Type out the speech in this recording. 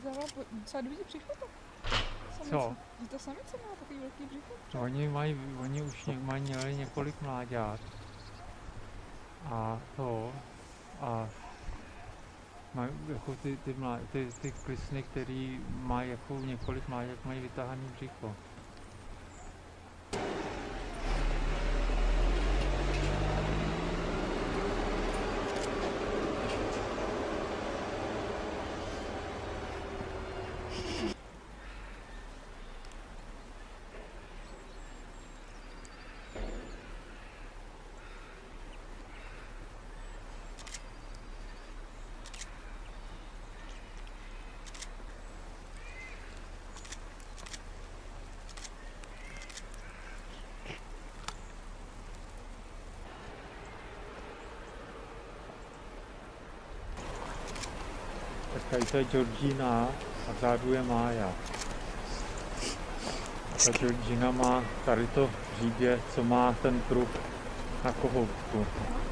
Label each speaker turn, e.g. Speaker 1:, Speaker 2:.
Speaker 1: dává docela dobrý břicho to.
Speaker 2: Co?
Speaker 1: Je to samice má takový velký břicho?
Speaker 2: Oni už měli několik mláďat. A mají jako ty klisny, který mají jako několik mláďat, mají vytáhaný břicho. Tak tady to je Georgina a vzadu je Mája. Ta Georgina má tady to hříbě, co má ten pruh na kohoutku.